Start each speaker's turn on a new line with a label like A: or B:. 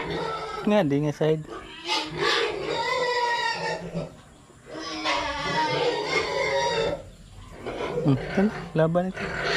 A: Nga, di nga side. Ito na, laban ito.